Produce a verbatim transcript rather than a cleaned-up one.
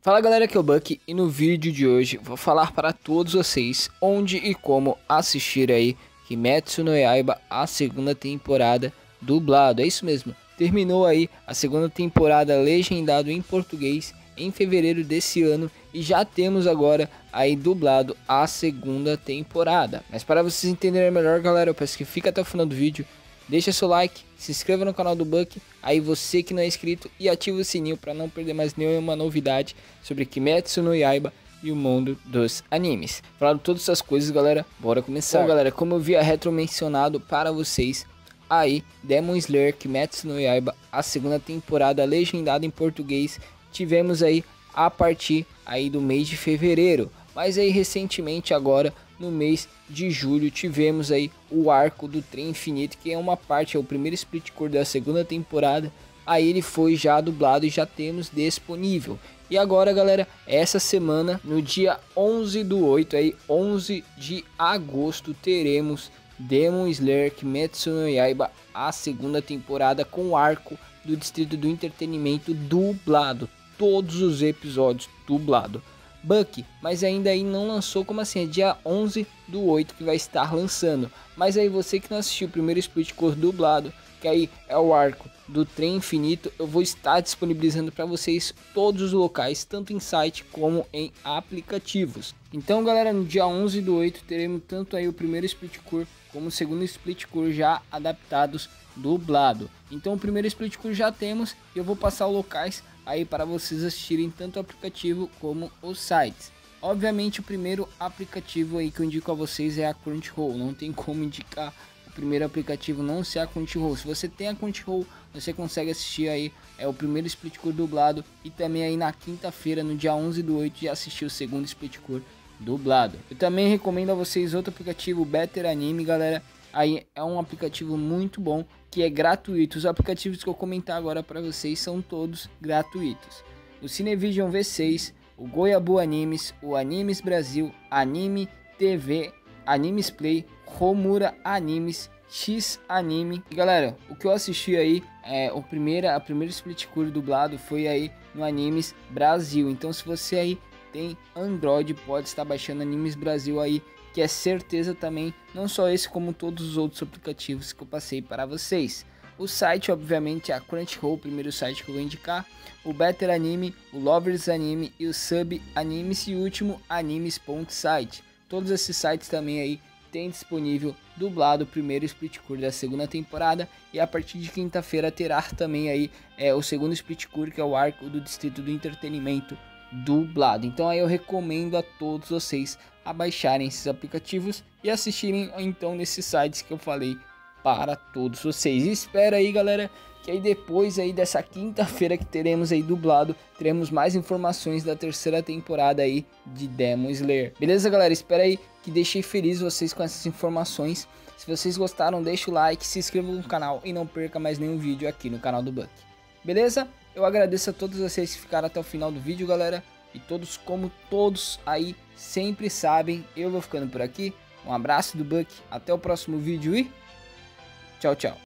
Fala galera, aqui é o Buck e no vídeo de hoje vou falar para todos vocês onde e como assistir aí Kimetsu no Yaiba, a segunda temporada dublado. É isso mesmo, terminou aí a segunda temporada legendado em português em fevereiro desse ano e já temos agora aí dublado a segunda temporada. Mas para vocês entenderem melhor, galera, eu peço que fique até o final do vídeo. Deixa seu like, se inscreva no canal do Buck, aí você que não é inscrito, e ativa o sininho para não perder mais nenhuma novidade sobre Kimetsu no Yaiba e o mundo dos animes. Falando todas essas coisas, galera, bora começar. Bom, galera, como eu havia retro mencionado para vocês, aí Demon Slayer Kimetsu no Yaiba, a segunda temporada legendada em português, tivemos aí a partir aí do mês de fevereiro. Mas aí recentemente agora, no mês de julho, tivemos aí o arco do Trem Infinito, que é uma parte, é o primeiro split core da segunda temporada. Aí ele foi já dublado e já temos disponível. E agora, galera, essa semana, no dia onze do oito, aí onze de agosto, teremos Demon Slayer Kimetsu no Yaiba, a segunda temporada com o arco do Distrito do Entretenimento dublado. Todos os episódios dublado. Buck, mas ainda aí não lançou, como assim? É dia onze do oito que vai estar lançando. Mas aí você que não assistiu o primeiro split core dublado, que aí é o arco do Trem Infinito, eu vou estar disponibilizando para vocês todos os locais, tanto em site como em aplicativos. Então, galera, no dia onze do oito teremos tanto aí o primeiro split core como o segundo split core já adaptados dublado. Então o primeiro split core já temos e eu vou passar os locais aí para vocês assistirem tanto o aplicativo como os sites. Obviamente o primeiro aplicativo aí que eu indico a vocês é a Crunchyroll. Não tem como indicar o primeiro aplicativo não ser a Crunchyroll. Se você tem a Crunchyroll, você consegue assistir aí é o primeiro split core dublado e também aí na quinta-feira, no dia onze do oito, já assistir o segundo split core dublado. Eu também recomendo a vocês outro aplicativo, Better Anime, galera. Aí é um aplicativo muito bom, que é gratuito. Os aplicativos que eu comentar agora para vocês são todos gratuitos. O Cinevision V seis, o Goiabu Animes, o Animes Brasil, Anime T V, Animes Play, Romura Animes, X Anime. E galera, o que eu assisti aí, é, o primeira, a primeira split core dublado foi aí no Animes Brasil. Então se você aí tem Android, pode estar baixando Animes Brasil aí, que é certeza também, não só esse como todos os outros aplicativos que eu passei para vocês. O site, obviamente, é a Crunchyroll, o primeiro site que eu vou indicar, o Better Anime, o Lovers Anime e o Sub Animes e o último Animes.site. Todos esses sites também aí tem disponível dublado o primeiro split core da segunda temporada, e a partir de quinta-feira terá também aí é, o segundo split core, que é o arco do Distrito do Entretenimento dublado. Então aí eu recomendo a todos vocês a baixarem esses aplicativos e assistirem então nesses sites que eu falei para todos vocês. E espera aí, galera, que aí depois aí dessa quinta-feira que teremos aí dublado, teremos mais informações da terceira temporada aí de Demon Slayer. Beleza, galera? Espera aí, que deixei feliz vocês com essas informações. Se vocês gostaram, deixa o like, se inscreva no canal e não perca mais nenhum vídeo aqui no canal do Buck. Beleza? Eu agradeço a todos vocês que ficaram até o final do vídeo, galera. E todos, como todos aí sempre sabem, eu vou ficando por aqui. Um abraço do Buck, até o próximo vídeo e tchau, tchau.